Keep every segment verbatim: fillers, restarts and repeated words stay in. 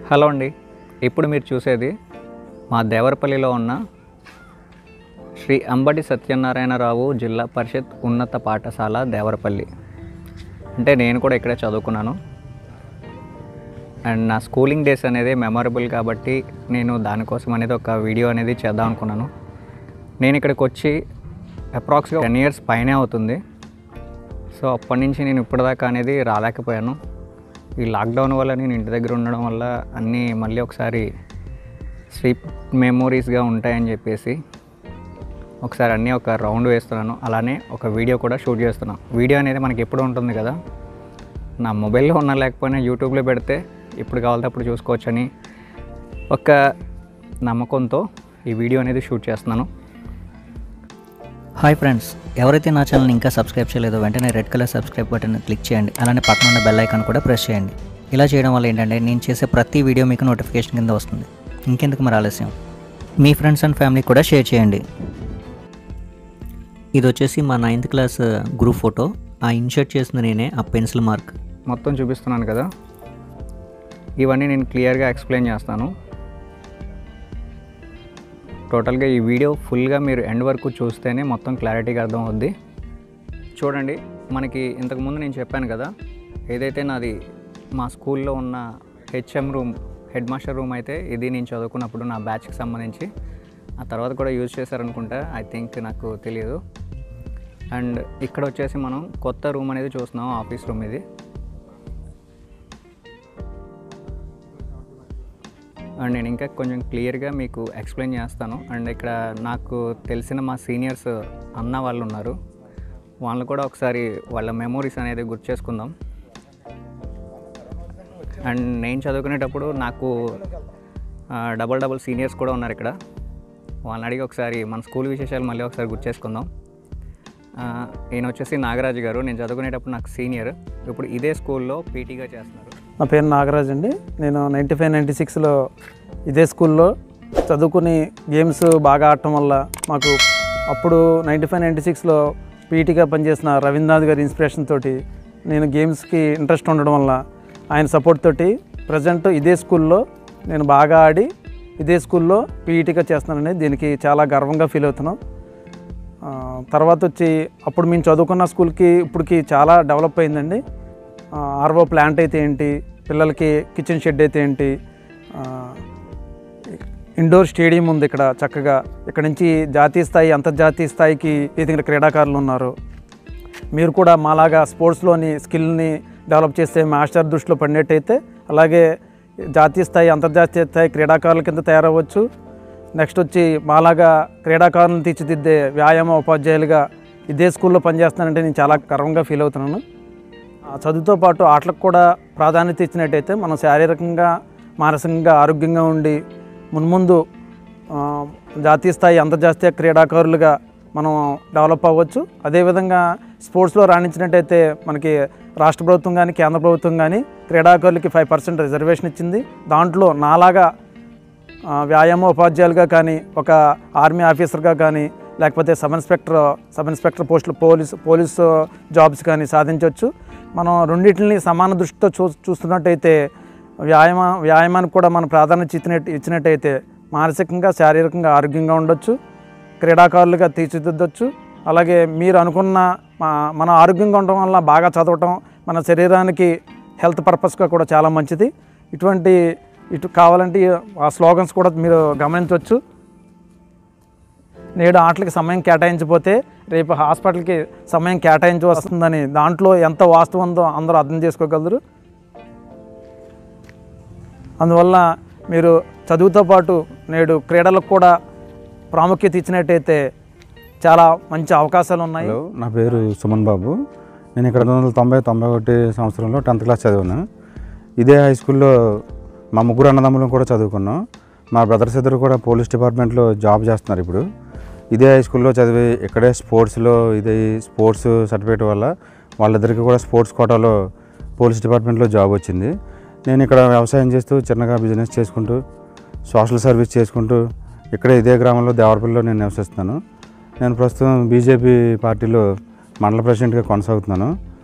Hello అండి, ఇప్పుడు మీరు చూసేది మా దేవరపల్లిలో ఉన్న శ్రీ అంబటి సత్యనారాయణరావు జిల్లా పరిషత్ ఉన్నత పాఠశాల దేవరపల్లి. అంటే నేను కూడా ఇక్కడే చదువుకున్నాను. అండ్ నా స్కూలింగ్ డేస్ అనేది మెమొరబుల్ కాబట్టి నేను దానికోసం అనేది ఒక వీడియో అనేది చేద్దాం అనుకున్నాను. నేను ఇక్కడికి వచ్చి అప్రాక్స్గా టెన్ ఇయర్స్ పైనే అవుతుంది. సో అప్పటి నుంచి నేను ఇప్పటిదాకా అనేది రాలేకపోయాను. ఈ లాక్డౌన్ వల్ల నేను ఇంటి దగ్గర ఉండడం వల్ల అన్నీ మళ్ళీ ఒకసారి స్వీప్ మెమోరీస్గా ఉంటాయని చెప్పేసి ఒకసారి అన్నీ ఒక రౌండ్ వేస్తున్నాను. అలానే ఒక వీడియో కూడా షూట్ చేస్తున్నాను. వీడియో అనేది మనకి ఎప్పుడు ఉంటుంది కదా, నా మొబైల్లో ఉన్నా లేకపోయినా యూట్యూబ్లో పెడితే ఎప్పుడు కావాలంటే అప్పుడు చూసుకోవచ్చని ఒక నమ్మకంతో ఈ వీడియో అనేది షూట్ చేస్తున్నాను. హాయ్ ఫ్రెండ్స్, ఎవరైతే నా ఛానల్ని ఇంకా సబ్స్క్రైబ్ చేయలేదో వెంటనే red colour subscribe button click చేయండి. అలానే పక్కన ఉన్న బెల్ ఐకాన్ కూడా ప్రెస్ చేయండి. ఇలా చేయడం వల్ల ఏంటంటే నేను చేసే ప్రతి వీడియో మీకు నోటిఫికేషన్ కింద వస్తుంది. ఇంకెందుకు మరి ఆలస్యం, మీ ఫ్రెండ్స్ అండ్ ఫ్యామిలీ కూడా షేర్ చేయండి. ఇది వచ్చేసి మా నైన్త్ క్లాస్ గ్రూప్ ఫోటో. ఆ ఇన్షర్ట్ చేసిన నేనే, ఆ పెన్సిల్ మార్క్ మొత్తం చూపిస్తున్నాను కదా, ఇవన్నీ నేను క్లియర్గా ఎక్స్ప్లెయిన్ చేస్తాను. టోటల్గా ఈ వీడియో ఫుల్గా మీరు ఎండ్ వరకు చూస్తేనే మొత్తం క్లారిటీగా అర్థం అవుద్ది. చూడండి, మనకి ఇంతకుముందు నేను చెప్పాను కదా, ఏదైతే నాది మా స్కూల్లో ఉన్న HM room, head master room అయితే ఇది నేను చదువుకున్నప్పుడు నా బ్యాచ్కి సంబంధించి. ఆ తర్వాత కూడా యూజ్ చేశారనుకుంటా, ఐ థింక్, నాకు తెలియదు. అండ్ ఇక్కడ వచ్చేసి మనం కొత్త రూమ్ అనేది చూస్తున్నాం, ఆఫీస్ రూమ్ ఇది. అండ్ నేను ఇంకా కొంచెం క్లియర్గా మీకు ఎక్స్ప్లెయిన్ చేస్తాను. అండ్ ఇక్కడ నాకు తెలిసిన మా సీనియర్స్ అన్న వాళ్ళు ఉన్నారు, వాళ్ళు కూడా ఒకసారి వాళ్ళ మెమోరీస్ అనేది గుర్తు చేసుకుందాం. అండ్ నేను చదువుకునేటప్పుడు నాకు డబల్ డబల్ సీనియర్స్ కూడా ఉన్నారు ఇక్కడ. వాళ్ళని అడిగి ఒకసారి మన స్కూల్ విశేషాలు మళ్ళీ ఒకసారి గుర్తు చేసుకుందాం. ఈయన వచ్చేసి నాగరాజు గారు, నేను చదువుకునేటప్పుడు నాకు సీనియర్, ఇప్పుడు ఇదే స్కూల్లో పీటీగా చేస్తున్నారు. నా పేరు నాగరాజ్ అండి. నేను నైంటీ ఫైవ్ నైంటీ సిక్స్లో ఇదే స్కూల్లో చదువుకుని గేమ్స్ బాగా ఆడటం వల్ల మాకు అప్పుడు నైంటీ ఫైవ్ నైంటీ సిక్స్లో పీటీగా పనిచేసిన రవీంద్రనాథ్ గారి ఇన్స్పిరేషన్ తోటి నేను గేమ్స్కి ఇంట్రెస్ట్ ఉండడం వల్ల ఆయన సపోర్ట్ తోటి ప్రజెంట్ ఇదే స్కూల్లో నేను బాగా ఆడి ఇదే స్కూల్లో పీఈటీగా చేస్తున్నానని దీనికి చాలా గర్వంగా ఫీల్ అవుతున్నాం. తర్వాత వచ్చి అప్పుడు మేము చదువుకున్న స్కూల్కి ఇప్పటికి చాలా డెవలప్ అయిందండి. ఆర్వో ప్లాంట్ అయితే ఏంటి, పిల్లలకి కిచెన్ షెడ్ అయితే ఏంటి, ఇండోర్ స్టేడియం ఉంది ఇక్కడ చక్కగా. ఇక్కడ నుంచి జాతీయ స్థాయి, అంతర్జాతీయ స్థాయికి ఎదిగిన క్రీడాకారులు ఉన్నారు. మీరు కూడా మాలాగా స్పోర్ట్స్లోని స్కిల్ని డెవలప్ చేస్తే మాస్టర్ దృష్టిలో పడినట్టయితే అలాగే జాతీయ స్థాయి, అంతర్జాతీయ స్థాయి క్రీడాకారుల కింద తయారవ్వచ్చు. నెక్స్ట్ వచ్చి మాలాగా క్రీడాకారులను తీర్చిదిద్దే వ్యాయామ ఉపాధ్యాయులుగా ఇదే స్కూల్లో పనిచేస్తున్నానంటే నేను చాలా గర్వంగా ఫీల్ అవుతున్నాను. చదువుతో పాటు ఆటలకు కూడా ప్రాధాన్యత ఇచ్చినట్టయితే మనం శారీరకంగా, మానసికంగా ఆరోగ్యంగా ఉండి మున్ముందు జాతీయ స్థాయి, అంతర్జాతీయ క్రీడాకారులుగా మనం డెవలప్ అవ్వచ్చు. అదేవిధంగా స్పోర్ట్స్లో రాణించినట్టయితే మనకి రాష్ట్ర ప్రభుత్వం కానీ కేంద్ర ప్రభుత్వం కానీ క్రీడాకారులకి ఫైవ్ పర్సెంట్ రిజర్వేషన్ ఇచ్చింది. దాంట్లో నాలాగా వ్యాయామ ఉపాధ్యాయులుగా కానీ, ఒక ఆర్మీ ఆఫీసర్గా కానీ, లేకపోతే సబ్ ఇన్స్పెక్టర్ సబ్ ఇన్స్పెక్టర్ పోస్టులు, పోలీసు పోలీసు జాబ్స్ కానీ సాధించవచ్చు. మనం రెండింటిని సమాన దృష్టితో చూ చూస్తున్నట్టయితే వ్యాయామ వ్యాయామానికి కూడా మనం ప్రాధాన్యత ఇచ్చినట్టు ఇచ్చినట్టయితే మానసికంగా, శారీరకంగా ఆరోగ్యంగా ఉండొచ్చు, క్రీడాకారులుగా తీర్చిదిద్దొచ్చు. అలాగే మీరు అనుకున్న మన ఆరోగ్యంగా ఉండటం వల్ల బాగా చదవటం మన శరీరానికి హెల్త్ పర్పస్గా కూడా చాలా మంచిది. ఇటువంటి ఇటు కావాలంటే ఆ స్లోగన్స్ కూడా మీరు గమనించవచ్చు. నేడు ఆటలకి సమయం కేటాయించకపోతే రేపు హాస్పిటల్కి సమయం కేటాయించి వస్తుందని దాంట్లో ఎంత వాస్తవం ఉందో అందరూ అర్థం చేసుకోగలరు. అందువల్ల మీరు చదువుతో పాటు నేడు క్రీడలకు కూడా ప్రాముఖ్యత ఇచ్చినట్టయితే చాలా మంచి అవకాశాలు ఉన్నాయి. హలో, నా పేరు సుమన్ బాబు. నేను ఇక్కడ పంతొమ్మిది వందల తొంభై తొంభై ఒకటి సంవత్సరంలో టెన్త్ క్లాస్ చదివాను. ఇదే హై స్కూల్లో మా ముగ్గురు అన్నదమ్ములను కూడా చదువుకున్నాం. మా బ్రదర్స్ ఇద్దరు కూడా పోలీస్ డిపార్ట్మెంట్లో జాబ్ చేస్తున్నారు. ఇప్పుడు ఇదే హై స్కూల్లో చదివి ఇక్కడే స్పోర్ట్స్లో ఇదే స్పోర్ట్స్ సర్టిఫికేట్ వల్ల వాళ్ళిద్దరికి కూడా స్పోర్ట్స్ కోటాలో పోలీస్ డిపార్ట్మెంట్లో జాబ్ వచ్చింది. నేను ఇక్కడ వ్యవసాయం చేస్తూ చిన్నగా బిజినెస్ చేసుకుంటూ సోషల్ సర్వీస్ చేసుకుంటూ ఇక్కడే ఇదే గ్రామంలో దేవరపల్లిలో నేను నివసిస్తున్నాను. నేను ప్రస్తుతం బీజేపీ పార్టీలో మండల ప్రెసిడెంట్గా కొనసాగుతున్నాను.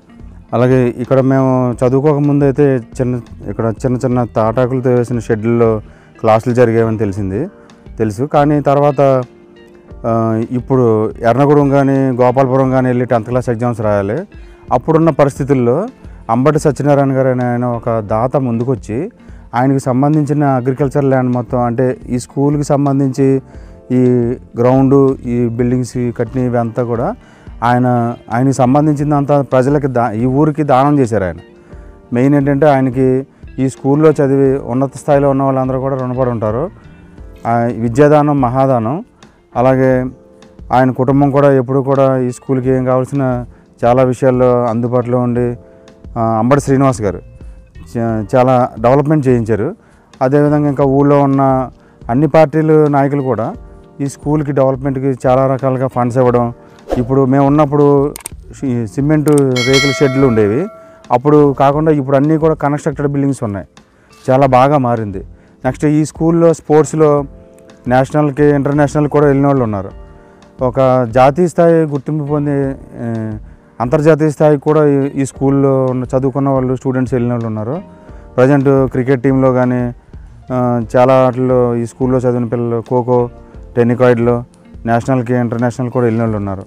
అలాగే ఇక్కడ మేము చదువుకోకముందు అయితే చిన్న ఇక్కడ చిన్న చిన్న తాటాకులతో వేసిన షెడ్యూల్లో క్లాసులు జరిగేవని తెలిసింది తెలుసు. కానీ తర్వాత ఇప్పుడు ఎర్నగూడెం కానీ గోపాలపురం కానీ వెళ్ళి టెన్త్ క్లాస్ ఎగ్జామ్స్ రాయాలి. అప్పుడున్న పరిస్థితుల్లో అంబటి సత్యనారాయణ గారు అనే ఆయన ఒక దాత ముందుకొచ్చి ఆయనకి సంబంధించిన అగ్రికల్చర్ ల్యాండ్ మొత్తం అంటే ఈ స్కూల్కి సంబంధించి ఈ గ్రౌండు ఈ బిల్డింగ్స్ కట్టిన ఇవంతా కూడా ఆయన ఆయనకి సంబంధించిందంతా ప్రజలకి దా ఈ ఊరికి దానం చేశారు. ఆయన మెయిన్ ఏంటంటే ఆయనకి ఈ స్కూల్లో చదివి ఉన్నత స్థాయిలో ఉన్న వాళ్ళందరూ కూడా రుణపడి ఉంటారు. విద్యాదానం మహాదానం. అలాగే ఆయన కుటుంబం కూడా ఎప్పుడు కూడా ఈ స్కూల్కి ఏం కావాల్సిన చాలా విషయాల్లో అందుబాటులో ఉండి అంబటి శ్రీనివాస్ గారు చాలా డెవలప్మెంట్ చేయించారు. అదేవిధంగా ఇంకా ఊళ్ళో ఉన్న అన్ని పార్టీలు నాయకులు కూడా ఈ స్కూల్కి డెవలప్మెంట్కి చాలా రకాలుగా ఫండ్స్ ఇవ్వడం. ఇప్పుడు మేము ఉన్నప్పుడు సిమెంటు రేకుల షెడ్లు ఉండేవి, అప్పుడు కాకుండా ఇప్పుడు అన్నీ కూడా కన్స్ట్రక్టెడ్ బిల్డింగ్స్ ఉన్నాయి, చాలా బాగా మారింది. నెక్స్ట్ ఈ స్కూల్లో స్పోర్ట్స్లో నేషనల్కి ఇంటర్నేషనల్ కూడా వెళ్ళిన వాళ్ళు ఉన్నారు. ఒక జాతీయ స్థాయి గుర్తింపు పొంది అంతర్జాతీయ స్థాయికి కూడా ఈ స్కూల్లో ఉన్న చదువుకున్న వాళ్ళు స్టూడెంట్స్ వెళ్ళిన వాళ్ళు ఉన్నారు. ప్రజెంట్ క్రికెట్ టీంలో కానీ చాలా వాటిల్లో ఈ స్కూల్లో చదివిన పిల్లలు ఖోఖో టెన్నికాయిడ్లో నేషనల్కి ఇంటర్నేషనల్ కూడా వెళ్ళిన వాళ్ళు ఉన్నారు.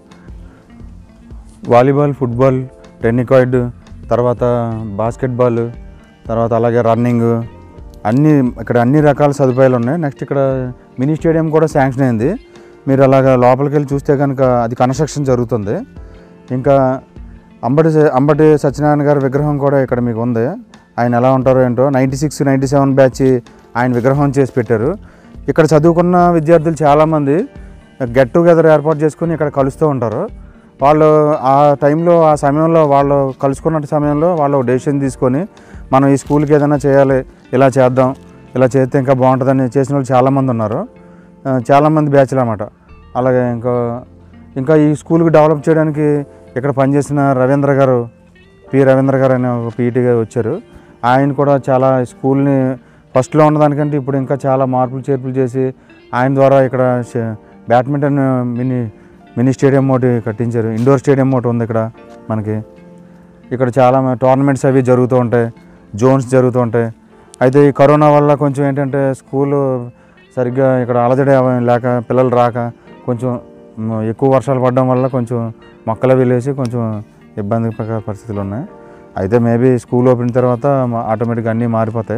వాలీబాల్ ఫుట్బాల్ టెన్నికాయిడ్ తర్వాత బాస్కెట్బాల్ తర్వాత అలాగే రన్నింగ్ అన్నీ ఇక్కడ అన్ని రకాల సదుపాయాలు ఉన్నాయి. నెక్స్ట్ ఇక్కడ మినీ స్టేడియం కూడా శాంక్షన్ అయింది. మీరు అలాగా లోపలికి వెళ్ళి చూస్తే కనుక అది కన్స్ట్రక్షన్ జరుగుతుంది. ఇంకా అంబటి అంబటి సత్యనారాయణ గారి విగ్రహం కూడా ఇక్కడ మీకు ఉంది. ఆయన ఎలా ఉంటారో ఏంటో ninety six ninety seven batch ఆయన విగ్రహం చేసి పెట్టారు. ఇక్కడ చదువుకున్న విద్యార్థులు చాలామంది గెట్ టుగెదర్ ఏర్పాటు చేసుకుని ఇక్కడ కలుస్తూ ఉంటారు. వాళ్ళు ఆ టైంలో ఆ సమయంలో వాళ్ళు కలుసుకున్న సమయంలో వాళ్ళు డెసిషన్ తీసుకొని మనం ఈ స్కూల్కి ఏదైనా చేయాలి, ఇలా చేద్దాం, ఇలా చేస్తే ఇంకా బాగుంటుందని చేసిన వాళ్ళు చాలామంది ఉన్నారు. చాలామంది బ్యాచ్లు అన్నమాట. అలాగే ఇంకా ఇంకా ఈ స్కూల్కి డెవలప్ చేయడానికి ఇక్కడ పనిచేసిన రవీంద్ర గారు పి రవీంద్ర గారు అనే ఒక పీఈటీగా వచ్చారు. ఆయన కూడా చాలా స్కూల్ని ఫస్ట్లో ఉన్నదానికంటే ఇప్పుడు ఇంకా చాలా మార్పులు చేర్పులు చేసి ఆయన ద్వారా ఇక్కడ బ్యాడ్మింటన్ మినీ మినీ స్టేడియం ఒకటి కట్టించారు. ఇండోర్ స్టేడియం ఒకటి ఉంది ఇక్కడ మనకి. ఇక్కడ చాలా టోర్నమెంట్స్ అవి జరుగుతూ ఉంటాయి, జోన్స్ జరుగుతూ ఉంటాయి. అయితే ఈ కరోనా వల్ల కొంచెం ఏంటంటే స్కూలు సరిగ్గా ఇక్కడ అలజడి లేక పిల్లలు రాక కొంచెం ఎక్కువ వర్షాలు పడడం వల్ల కొంచెం మొక్కలు వెళ్ళేసి కొంచెం ఇబ్బందికర పరిస్థితులు ఉన్నాయి. అయితే మేబీ స్కూల్ ఓపెన్ తర్వాత ఆటోమేటిక్గా అన్నీ మారిపోతాయి.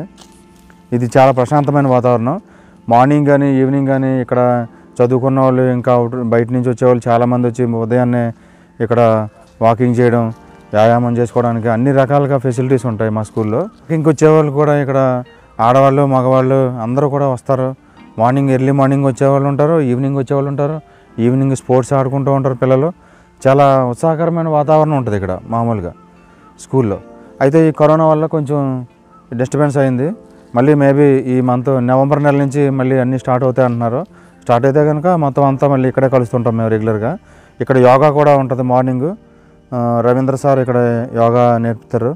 ఇది చాలా ప్రశాంతమైన వాతావరణం. మార్నింగ్ కానీ ఈవినింగ్ కానీ ఇక్కడ చదువుకున్న వాళ్ళు ఇంకా బయట నుంచి వచ్చేవాళ్ళు చాలామంది వచ్చి ఉదయాన్నే ఇక్కడ వాకింగ్ చేయడం వ్యాయామం చేసుకోవడానికి అన్ని రకాలుగా ఫెసిలిటీస్ ఉంటాయి మా స్కూల్లో. వాకింగ్కి వచ్చేవాళ్ళు కూడా ఇక్కడ ఆడవాళ్ళు మగవాళ్ళు అందరూ కూడా వస్తారు. మార్నింగ్ ఎర్లీ మార్నింగ్ వచ్చేవాళ్ళు ఉంటారు, ఈవినింగ్ వచ్చేవాళ్ళు ఉంటారు. ఈవినింగ్ స్పోర్ట్స్ ఆడుకుంటూ ఉంటారు పిల్లలు. చాలా ఉత్సాహకరమైన వాతావరణం ఉంటుంది ఇక్కడ మామూలుగా స్కూల్లో. అయితే ఈ కరోనా వల్ల కొంచెం డిస్టర్బెన్స్ అయింది. మళ్ళీ మేబీ ఈ మంత్ నవంబర్ నెల నుంచి మళ్ళీ అన్నీ స్టార్ట్ అవుతాయి అంటున్నారు. స్టార్ట్ అయితే కనుక మొత్తం అంతా మళ్ళీ ఇక్కడే కలుస్తుంటాం మేము రెగ్యులర్గా. ఇక్కడ యోగా కూడా ఉంటుంది మార్నింగ్. రవీంద్ర సార్ ఇక్కడ యోగా నేర్పుతారు.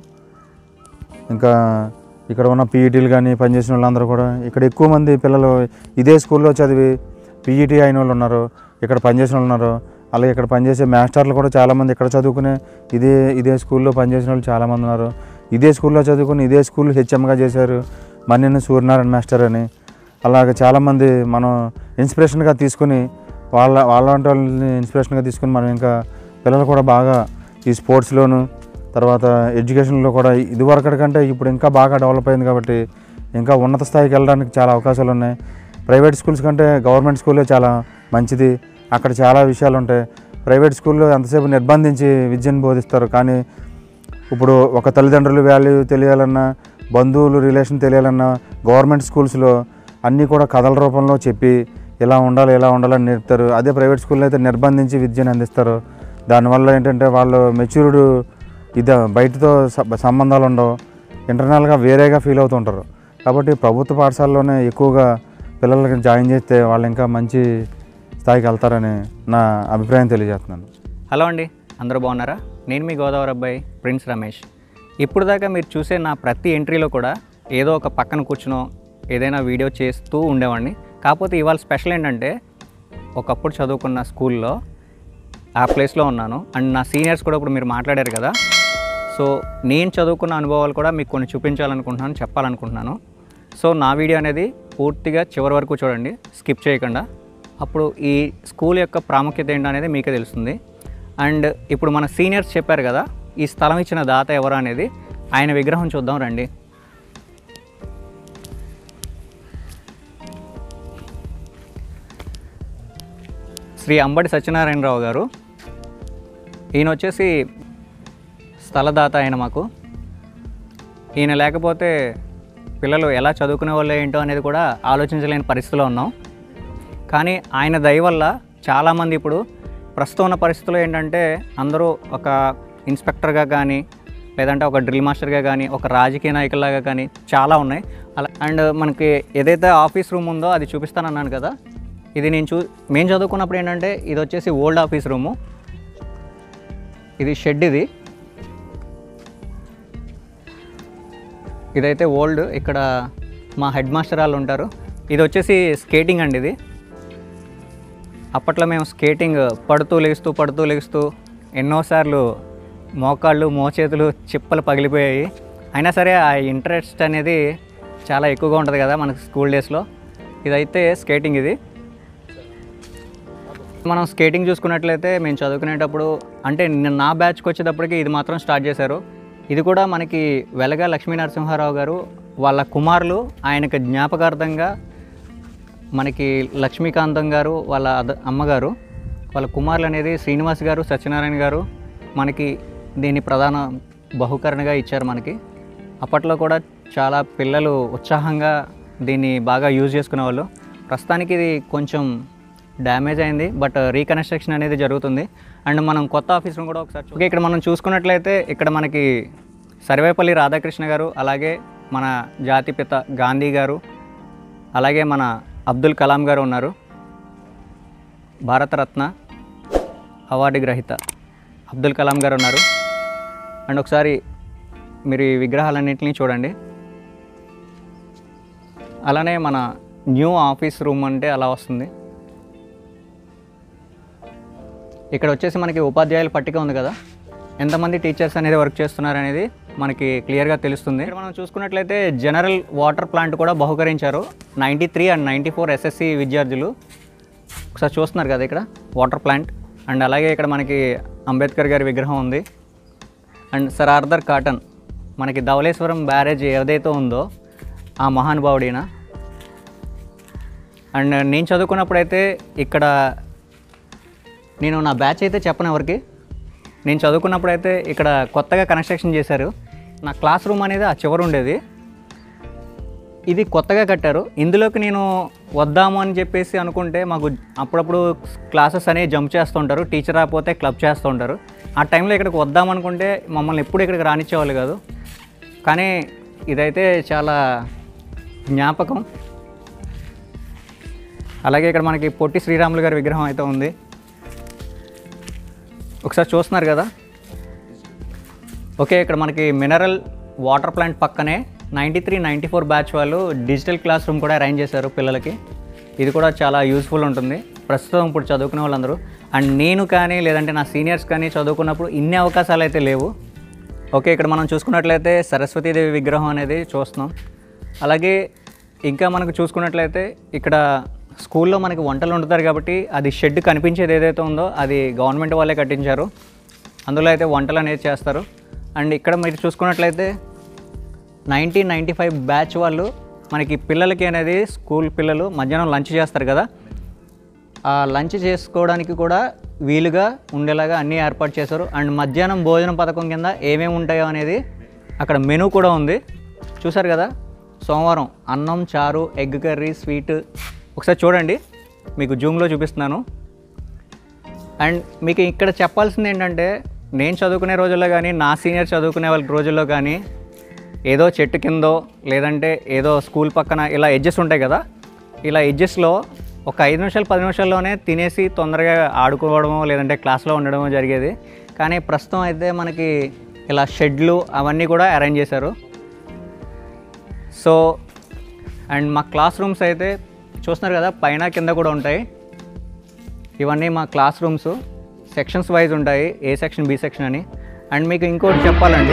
ఇంకా ఇక్కడ ఉన్న పీఈటీలు కానీ పనిచేసిన వాళ్ళందరూ కూడా ఇక్కడ ఎక్కువ మంది పిల్లలు ఇదే స్కూల్లో చదివి పీఈటీ అయిన వాళ్ళు ఉన్నారు, ఇక్కడ పనిచేసిన వాళ్ళు ఉన్నారు. అలాగే ఇక్కడ పనిచేసే మాస్టర్లు కూడా చాలామంది ఇక్కడ చదువుకునే ఇదే ఇదే స్కూల్లో పనిచేసిన వాళ్ళు చాలామంది ఉన్నారు. ఇదే స్కూల్లో చదువుకుని ఇదే స్కూల్ హెచ్ఎంగా చేశారు మన్నెని సూర్యనారాయణ మాస్టర్ అని. అలాగే చాలామంది మనం ఇన్స్పిరేషన్గా తీసుకుని వాళ్ళ వాళ్ళ వాళ్ళని ఇన్స్పిరేషన్గా తీసుకుని మనం ఇంకా పిల్లలు కూడా బాగా ఈ స్పోర్ట్స్లోను తర్వాత ఎడ్యుకేషన్లో కూడా ఇదివరకటి కంటే ఇప్పుడు ఇంకా బాగా డెవలప్ అయింది కాబట్టి ఇంకా ఉన్నత స్థాయికి వెళ్ళడానికి చాలా అవకాశాలు ఉన్నాయి. ప్రైవేట్ స్కూల్స్ కంటే గవర్నమెంట్ స్కూలే చాలా మంచిది. అక్కడ చాలా విషయాలు ఉంటాయి. ప్రైవేట్ స్కూల్లో ఎంతసేపు నిర్బంధించి విద్యను బోధిస్తారు. కానీ ఇప్పుడు ఒక తల్లిదండ్రులు వాల్యూ తెలియాలన్నా బంధువులు రిలేషన్ తెలియాలన్నా గవర్నమెంట్ స్కూల్స్లో అన్నీ కూడా కథల రూపంలో చెప్పి ఇలా ఉండాలి ఇలా ఉండాలని నేర్పుతారు. అదే ప్రైవేట్ స్కూల్లో అయితే నిర్బంధించి విద్యను అందిస్తారు. దానివల్ల ఏంటంటే వాళ్ళు మెచ్యూర్డ్ ఇది బయటతో సంబంధాలు ఉండవు, ఇంటర్నల్గా వేరేగా ఫీల్ అవుతుంటారు. కాబట్టి ప్రభుత్వ పాఠశాలలోనే ఎక్కువగా పిల్లలకి జాయిన్ చేస్తే వాళ్ళు ఇంకా మంచి స్థాయికి వెళ్తారని నా అభిప్రాయం తెలియజేస్తున్నాను. హలో అండి, అందరూ బాగున్నారా? నేను మీ గోదావరి అబ్బాయి ప్రిన్స్ రమేష్. ఇప్పుడు దాకా మీరు చూసే నా ప్రతి ఎంట్రీలో కూడా ఏదో ఒక పక్కన కూర్చునో ఏదైనా వీడియో చేస్తూ ఉండేవాడిని. కాకపోతే ఇవాళ స్పెషల్ ఏంటంటే ఒకప్పుడు చదువుకున్న స్కూల్లో ఆ ప్లేస్లో ఉన్నాను. అండ్ నా సీనియర్స్ కూడా ఇప్పుడు మీరు మాట్లాడారు కదా, సో నేను చదువుకున్న అనుభవాలు కూడా మీకు కొన్ని చూపించాలనుకుంటున్నాను, చెప్పాలనుకుంటున్నాను. సో నా వీడియో అనేది పూర్తిగా చివరి వరకు చూడండి, స్కిప్ చేయకుండా. అప్పుడు ఈ స్కూల్ యొక్క ప్రాముఖ్యత ఏంటనేది మీకే తెలుస్తుంది. అండ్ ఇప్పుడు మన సీనియర్స్ చెప్పారు కదా, ఈ స్థలం ఇచ్చిన దాత ఎవరు అనేది, ఆయన విగ్రహం చూద్దాం రండి. శ్రీ అంబటి సత్యనారాయణరావు గారు. ఈయన వచ్చేసి స్థలదాత ఆయన మాకు. ఈయన లేకపోతే పిల్లలు ఎలా చదువుకునే వాళ్ళు ఏంటో అనేది కూడా ఆలోచించలేని పరిస్థితిలో ఉన్నాం. కానీ ఆయన దయ వల్ల చాలామంది ఇప్పుడు ప్రస్తుతం ఉన్న పరిస్థితుల్లో ఏంటంటే అందరూ ఒక ఇన్స్పెక్టర్గా కానీ, లేదంటే ఒక డ్రిల్ మాస్టర్గా కానీ, ఒక రాజకీయ నాయకులాగా కానీ చాలా ఉన్నాయి అలా. అండ్ మనకి ఏదైతే ఆఫీస్ రూమ్ ఉందో అది చూపిస్తానన్నాను కదా, ఇది నేను చూ మేము చదువుకున్నప్పుడు ఏంటంటే ఇది వచ్చేసి ఓల్డ్ ఆఫీస్ రూము, ఇది షెడ్, ఇది ఇదైతే ఓల్డ్. ఇక్కడ మా హెడ్ మాస్టర్ వాళ్ళు ఉంటారు. ఇది వచ్చేసి స్కేటింగ్ అండి. ఇది అప్పట్లో మేము స్కేటింగ్ పడుతూ లేస్తూ పడుతూ లేస్తూ ఎన్నోసార్లు మోకాళ్ళు మోచేతులు చిప్పలు పగిలిపోయాయి. అయినా సరే ఆ ఇంట్రెస్ట్ అనేది చాలా ఎక్కువగా ఉంటుంది కదా మనకు స్కూల్ డేస్లో. ఇదైతే స్కేటింగ్. ఇది మనం స్కేటింగ్ చూసుకున్నట్లయితే మేము చదువుకునేటప్పుడు అంటే నా బ్యాచ్కి వచ్చేటప్పటికి ఇది మాత్రం స్టార్ట్ చేశారు. ఇది కూడా మనకి వెలగా లక్ష్మీ నరసింహారావు గారు వాళ్ళ కుమారులు ఆయనకు జ్ఞాపకార్థంగా మనకి లక్ష్మీకాంతం గారు వాళ్ళ అమ్మగారు వాళ్ళ కుమారులు అనేది శ్రీనివాస్ గారు సత్యనారాయణ గారు మనకి దీన్ని ప్రధాన బహుకరణగా ఇచ్చారు మనకి. అప్పట్లో కూడా చాలా పిల్లలు ఉత్సాహంగా దీన్ని బాగా యూజ్ చేసుకునేవాళ్ళు. ప్రస్తుతానికి ఇది కొంచెం డ్యామేజ్ అయింది, బట్ రీకన్స్ట్రక్షన్ అనేది జరుగుతుంది. అండ్ మనం కొత్త ఆఫీస్ రూమ్ కూడా ఒకసారి ఓకే ఇక్కడ మనం చూసుకున్నట్లయితే ఇక్కడ మనకి సర్వేపల్లి రాధాకృష్ణ గారు, అలాగే మన జాతిపిత గాంధీ గారు, అలాగే మన అబ్దుల్ కలాం గారు ఉన్నారు. భారతరత్న అవార్డు గ్రహీత అబ్దుల్ కలాం గారు ఉన్నారు. అండ్ ఒకసారి మీరు ఈ విగ్రహాలన్నింటినీ చూడండి. అలానే మన న్యూ ఆఫీస్ రూమ్ అంటే అలా వస్తుంది. ఇక్కడ వచ్చేసి మనకి ఉపాధ్యాయుల పట్టిక ఉంది కదా, ఎంతమంది టీచర్స్ అనేది వర్క్ చేస్తున్నారు అనేది మనకి క్లియర్గా తెలుస్తుంది. ఇక్కడ మనం చూసుకున్నట్లయితే జనరల్ వాటర్ ప్లాంట్ కూడా బహుకరించారు ninety three and ninety four SSC విద్యార్థులు. ఒకసారి చూస్తున్నారు కదా ఇక్కడ వాటర్ ప్లాంట్. అండ్ అలాగే ఇక్కడ మనకి అంబేద్కర్ గారి విగ్రహం ఉంది. అండ్ సర్ ఆర్థర్ కాటన్ మనకి ధవళేశ్వరం బ్యారేజ్ ఏదైతే ఉందో ఆ మహానుభావుడిన. అండ్ నేను చదువుకున్నప్పుడైతే ఇక్కడ నేను నా బ్యాచ్ అయితే చెప్పను ఎవరికి, నేను చదువుకున్నప్పుడైతే ఇక్కడ కొత్తగా కన్స్ట్రక్షన్ చేశారు. నా క్లాస్ రూమ్ అనేది ఆ చివరి ఉండేది, ఇది కొత్తగా కట్టారు. ఇందులోకి నేను వద్దాము అని చెప్పేసి అనుకుంటే మాకు అప్పుడప్పుడు క్లాసెస్ అనేవి జంప్ చేస్తూ ఉంటారు, టీచర్ రాకపోతే క్లబ్ చేస్తూ ఉంటారు. ఆ టైంలో ఇక్కడికి వద్దామనుకుంటే మమ్మల్ని ఎప్పుడు ఇక్కడికి రానిచ్చేవాళ్ళు కాదు. కానీ ఇదైతే చాలా జ్ఞాపకం. అలాగే ఇక్కడ మనకి పొట్టి శ్రీరాములు గారి విగ్రహం అయితే ఉంది. ఒకసారి చూస్తున్నారు కదా. ఓకే ఇక్కడ మనకి మినరల్ వాటర్ ప్లాంట్ పక్కనే ninety three ninety four batch వాళ్ళు డిజిటల్ క్లాస్ రూమ్ కూడా అరేంజ్ చేశారు పిల్లలకి. ఇది కూడా చాలా యూస్ఫుల్ ఉంటుంది ప్రస్తుతం ఇప్పుడు చదువుకునే వాళ్ళందరూ. అండ్ నేను కానీ లేదంటే నా సీనియర్స్ కానీ చదువుకున్నప్పుడు ఇన్ని అవకాశాలు అయితే లేవు. ఓకే ఇక్కడ మనం చూసుకున్నట్లయితే సరస్వతీదేవి విగ్రహం అనేది చూస్తున్నాం. అలాగే ఇంకా మనకు చూసుకున్నట్లయితే ఇక్కడ స్కూల్లో మనకి వంటలు వండుతారు కాబట్టి అది షెడ్ కనిపించేది ఏదైతే ఉందో అది గవర్నమెంట్ వాళ్ళే కట్టించారు. అందులో అయితే వంటలు అనేది చేస్తారు. అండ్ ఇక్కడ మీరు చూసుకున్నట్లయితే నైన్టీన్ నైంటీ ఫైవ్ బ్యాచ్ వాళ్ళు మనకి పిల్లలకి అనేది స్కూల్ పిల్లలు మధ్యాహ్నం లంచ్ చేస్తారు కదా, ఆ లంచ్ చేసుకోవడానికి కూడా వీలుగా ఉండేలాగా అన్నీ ఏర్పాటు చేశారు. అండ్ మధ్యాహ్నం భోజనం పథకం కింద ఏమేమి ఉంటాయో అనేది అక్కడ మెనూ కూడా ఉంది. చూసారు కదా, సోమవారం అన్నం, చారు, ఎగ్ కర్రీ, స్వీట్. ఒకసారి చూడండి, మీకు జూమ్లో చూపిస్తున్నాను. అండ్ మీకు ఇక్కడ చెప్పాల్సింది ఏంటంటే నేను చదువుకునే రోజుల్లో కానీ నా సీనియర్ చదువుకునే వాళ్ళ రోజుల్లో కానీ ఏదో చెట్టు కిందో లేదంటే ఏదో స్కూల్ పక్కన ఇలా ఎడ్జెస్ ఉంటాయి కదా, ఇలా ఎడ్జెస్లో ఒక ఐదు నిమిషాలు పది నిమిషాల్లోనే తినేసి తొందరగా ఆడుకోవడమో లేదంటే క్లాస్లో ఉండడమో జరిగేది. కానీ ప్రస్తుతం అయితే మనకి ఇలా షెడ్లు అవన్నీ కూడా అరేంజ్ చేశారు. సో అండ్ మా క్లాస్ రూమ్స్ అయితే చూస్తున్నారు కదా, పైన కింద కూడా ఉంటాయి. ఇవన్నీ మా క్లాస్ రూమ్స్ సెక్షన్స్ వైజ్ ఉంటాయి, ఏ సెక్షన్ బి సెక్షన్ అని. అండ్ మీకు ఇంకోటి చెప్పాలండి,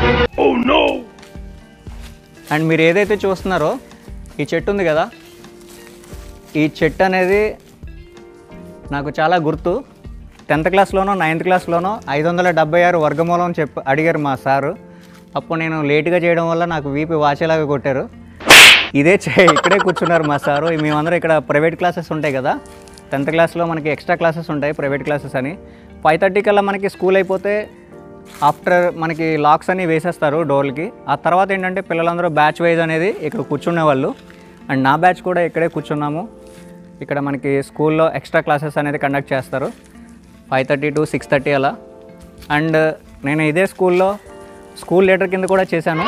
అండ్ మీరు ఏదైతే చూస్తున్నారో ఈ చెట్టు ఉంది కదా, ఈ చెట్టు అనేది నాకు చాలా గుర్తు. టెన్త్ క్లాస్లోనో నైన్త్ క్లాస్లోనో ఐదు వందల డెబ్బై ఆరు వర్గమూలం చెప్పి అడిగారు మా సారు. అప్పుడు నేను లేట్గా చేయడం వల్ల నాకు వీపీ వాచేలాగా కొట్టారు. ఇదే చే ఇక్కడే కూర్చున్నారు మా సారు. మేమందరం ఇక్కడ ప్రైవేట్ క్లాసెస్ ఉంటాయి కదా, టెన్త్ క్లాస్లో మనకి ఎక్స్ట్రా క్లాసెస్ ఉంటాయి ప్రైవేట్ క్లాసెస్ అని. ఫైవ్ థర్టీ కల్లా మనకి స్కూల్ అయిపోతే ఆఫ్టర్ మనకి లాక్స్ అన్నీ వేసేస్తారు డోర్లకి. ఆ తర్వాత ఏంటంటే పిల్లలందరూ బ్యాచ్ వైజ్ అనేది ఇక్కడ కూర్చునేవాళ్ళు. అండ్ నా బ్యాచ్ కూడా ఇక్కడే కూర్చున్నాము. ఇక్కడ మనకి స్కూల్లో ఎక్స్ట్రా క్లాసెస్ అనేది కండక్ట్ చేస్తారు five thirty to six thirty అలా. అండ్ నేను ఇదే స్కూల్లో స్కూల్ లీడర్ కింద కూడా చేశాను.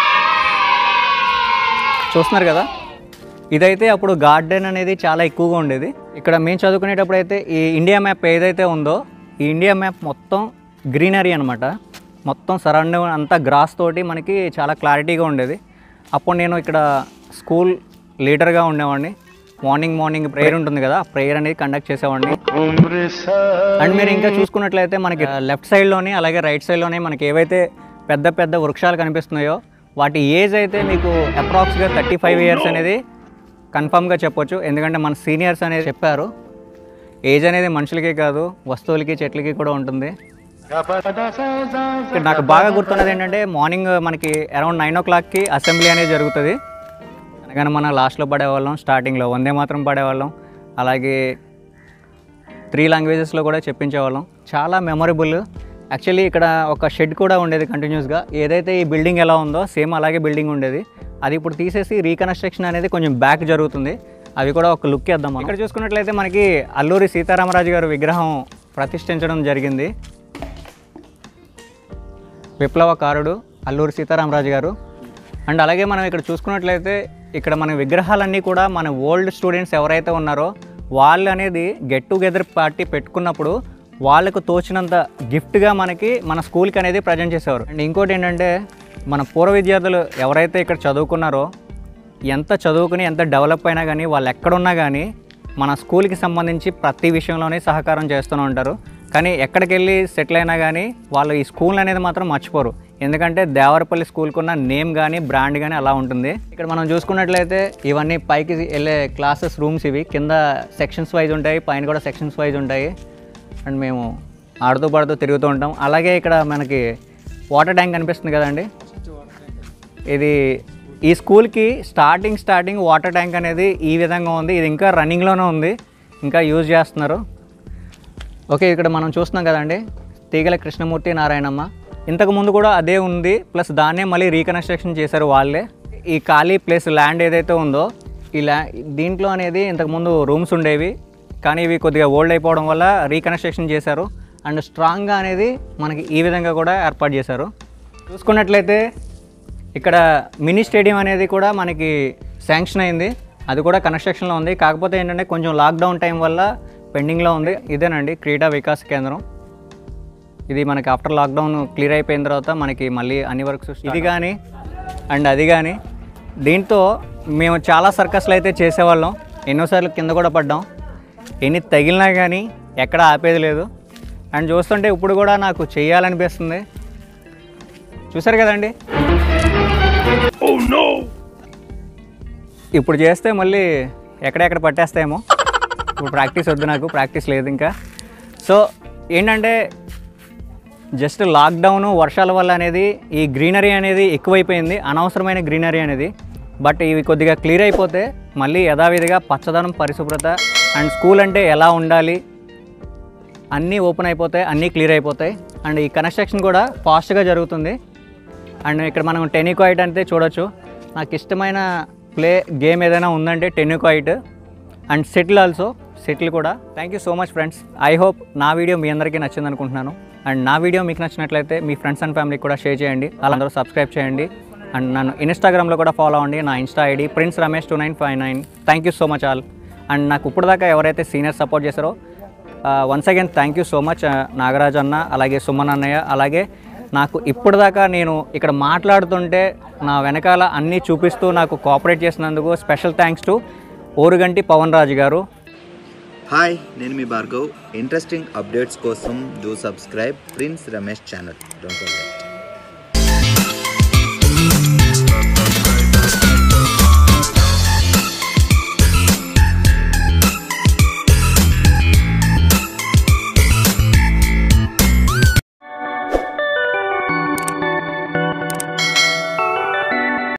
చూస్తున్నారు కదా, ఇదైతే అప్పుడు గార్డెన్ అనేది చాలా ఎక్కువగా ఉండేది. ఇక్కడ మేము చదువుకునేటప్పుడు అయితే ఈ ఇండియా మ్యాప్ ఏదైతే ఉందో ఈ ఇండియా మ్యాప్ మొత్తం గ్రీనరీ అనమాట. మొత్తం సరౌండింగ్ అంతా గ్రాస్ తోటి మనకి చాలా క్లారిటీగా ఉండేది. అప్పుడు నేను ఇక్కడ స్కూల్ లీడర్గా ఉండేవాడిని. మార్నింగ్ మార్నింగ్ ప్రేయర్ ఉంటుంది కదా, ప్రేయర్ అనేది కండక్ట్ చేసేవాడిని. అండ్ మీరు ఇంకా చూసుకున్నట్లయితే మనకి లెఫ్ట్ సైడ్లోని అలాగే రైట్ సైడ్లోని మనకి ఏవైతే పెద్ద పెద్ద వృక్షాలు కనిపిస్తున్నాయో వాటి ఏజ్ అయితే మీకు అప్రాక్స్గా థర్టీ ఫైవ్ ఇయర్స్ అనేది కన్ఫామ్గా చెప్పొచ్చు. ఎందుకంటే మన సీనియర్స్ అనేది చెప్పారు. ఏజ్ అనేది మనుషులకే కాదు వస్తువులకి చెట్లకి కూడా ఉంటుంది. నాకు బాగా గుర్తున్నది ఏంటంటే మార్నింగ్ మనకి అరౌండ్ నైన్ ఓ క్లాక్కి అసెంబ్లీ అనేది జరుగుతుంది. అనగానే మనం లాస్ట్లో పడేవాళ్ళం, స్టార్టింగ్లో వందే మాత్రం పడేవాళ్ళం, అలాగే త్రీ లాంగ్వేజెస్లో కూడా చెప్పించేవాళ్ళం. చాలా మెమొరబుల్. యాక్చువల్లీ ఇక్కడ ఒక షెడ్ కూడా ఉండేది కంటిన్యూస్గా. ఏదైతే ఈ బిల్డింగ్ ఎలా ఉందో సేమ్ అలాగే బిల్డింగ్ ఉండేది. అది ఇప్పుడు తీసేసి రీకన్స్ట్రక్షన్ అనేది కొంచెం బ్యాక్ జరుగుతుంది. అవి కూడా ఒక లుక్ వేద్దాం మనం. ఇక్కడ చూసుకున్నట్లయితే మనకి అల్లూరి సీతారామరాజు గారు విగ్రహం ప్రతిష్ఠించడం జరిగింది. విప్లవకారుడు అల్లూరి సీతారామరాజు గారు. అండ్ అలాగే మనం ఇక్కడ చూసుకున్నట్లయితే ఇక్కడ మన విగ్రహాలన్నీ కూడా మన ఓల్డ్ స్టూడెంట్స్ ఎవరైతే ఉన్నారో వాళ్ళు అనేది గెట్ టుగెదర్ పార్టీ పెట్టుకున్నప్పుడు వాళ్ళకు తోచినంత గిఫ్ట్గా మనకి మన స్కూల్కి అనేది ప్రజెంట్ చేసేవారు. అండ్ ఇంకోటి ఏంటంటే మన పూర్వ విద్యార్థులు ఎవరైతే ఇక్కడ చదువుకున్నారో ఎంత చదువుకుని ఎంత డెవలప్ అయినా కానీ వాళ్ళు ఎక్కడున్నా కానీ మన స్కూల్కి సంబంధించి ప్రతి విషయంలోనే సహకారం చేస్తూనే ఉంటారు. కానీ ఎక్కడికి వెళ్ళి సెటిల్ అయినా కానీ వాళ్ళు ఈ స్కూల్ అనేది మాత్రం మర్చిపోరు. ఎందుకంటే దేవరపల్లి స్కూల్కి ఉన్న నేమ్ కానీ బ్రాండ్ కానీ అలా ఉంటుంది. ఇక్కడ మనం చూసుకున్నట్లయితే ఇవన్నీ పైకి వెళ్ళే క్లాసెస్ రూమ్స్, ఇవి కింద సెక్షన్స్ వైజ్ ఉంటాయి, పైన కూడా సెక్షన్స్ వైజ్ ఉంటాయి. అండ్ మేము ఆడుతూ పాడుతూ తిరుగుతూ ఉంటాం. అలాగే ఇక్కడ మనకి వాటర్ ట్యాంక్ కనిపిస్తుంది కదండి, ఇది ఈ స్కూల్కి స్టార్టింగ్ స్టార్టింగ్ వాటర్ ట్యాంక్ అనేది ఈ విధంగా ఉంది. ఇది ఇంకా రన్నింగ్లోనే ఉంది, ఇంకా యూజ్ చేస్తున్నారు. ఓకే, ఇక్కడ మనం చూస్తున్నాం కదండి తీగల కృష్ణమూర్తి నారాయణమ్మ. ఇంతకుముందు కూడా అదే ఉంది, ప్లస్ దాన్నే మళ్ళీ రీకన్స్ట్రక్షన్ చేశారు వాళ్ళే. ఈ ఖాళీ ప్లేస్ ల్యాండ్ ఏదైతే ఉందో ఈ ల్యా దీంట్లో అనేది ఇంతకుముందు రూమ్స్ ఉండేవి, కానీ ఇవి కొద్దిగా ఓల్డ్ అయిపోవడం వల్ల రీకన్స్ట్రక్షన్ చేశారు. అండ్ స్ట్రాంగ్గా అనేది మనకి ఈ విధంగా కూడా ఏర్పాటు చేశారు. చూసుకున్నట్లయితే ఇక్కడ మినీ స్టేడియం అనేది కూడా మనకి శాంక్షన్ అయింది, అది కూడా కన్స్ట్రక్షన్లో ఉంది. కాకపోతే ఏంటంటే కొంచెం లాక్డౌన్ టైం వల్ల పెండింగ్లో ఉంది. ఇదేనండి క్రీడా వికాస్ కేంద్రం. ఇది మనకి ఆఫ్టర్ లాక్డౌన్ క్లియర్ అయిపోయిన తర్వాత మనకి మళ్ళీ అన్ని వర్క్స్ ఇది కానీ అండ్ అది కానీ. దీంతో మేము చాలా సర్కస్లు అయితే చేసేవాళ్ళం, ఎన్నోసార్లు కింద కూడా పడ్డాం. ఎన్ని తగిలినా కానీ ఎక్కడ ఆపేది లేదు. అండ్ చూస్తుంటే ఇప్పుడు కూడా నాకు చేయాలనిపిస్తుంది. చూసారు కదండి, ఇప్పుడు చేస్తే మళ్ళీ ఎక్కడెక్కడ పట్టేస్తాయేమో. ఇప్పుడు ప్రాక్టీస్ వద్దు, నాకు ప్రాక్టీస్ లేదు ఇంకా. సో ఏంటంటే జస్ట్ లాక్డౌన్ వర్షాల వల్ల అనేది ఈ గ్రీనరీ అనేది ఎక్కువైపోయింది, అనవసరమైన గ్రీనరీ అనేది. బట్ ఇవి కొద్దిగా క్లియర్ అయిపోతే మళ్ళీ యథావిధిగా పచ్చదనం, పరిశుభ్రత అండ్ స్కూల్ అంటే ఎలా ఉండాలి అన్నీ ఓపెన్ అయిపోతాయి, అన్నీ క్లియర్ అయిపోతాయి. అండ్ ఈ కన్స్ట్రక్షన్ కూడా ఫాస్ట్గా జరుగుతుంది. అండ్ ఇక్కడ మనం టెన్నికాయిట్ అంటే చూడొచ్చు. నాకు ఇష్టమైన ప్లే గేమ్ ఏదైనా ఉందంటే tennikoit and shuttle also, shuttle కూడా. Thank you so much friends. I hope నా వీడియో మీ అందరికీ నచ్చింది అనుకుంటున్నాను. అండ్ నా వీడియో మీకు నచ్చినట్లయితే మీ ఫ్రెండ్స్ అండ్ ఫ్యామిలీకి కూడా షేర్ చేయండి, వాళ్ళందరూ సబ్స్క్రైబ్ చేయండి. అండ్ నన్ను ఇన్స్టాగ్రామ్లో కూడా ఫాలో అవ్వండి. నా Insta ID Prince Ramesh two nine five nine. Thank you so much all. And నాకు ఇప్పుడు దాకా ఎవరైతే సీనియర్ సపోర్ట్ చేశారో once again thank you so much. Nagaraj అన్న, అలాగే సుమన్ అన్నయ్య, అలాగే నాకు ఇప్పటిదాకా నేను ఇక్కడ మాట్లాడుతుంటే నా వెనకాల అన్నీ చూపిస్తూ నాకు కోఆపరేట్ చేసినందుకు special thanks to Oruganti Pavan Raju గారు. హాయ్, నేను మీ భార్గవ్. ఇంట్రెస్టింగ్ అప్డేట్స్ కోసం do subscribe Prince Ramesh channel. Don't forget.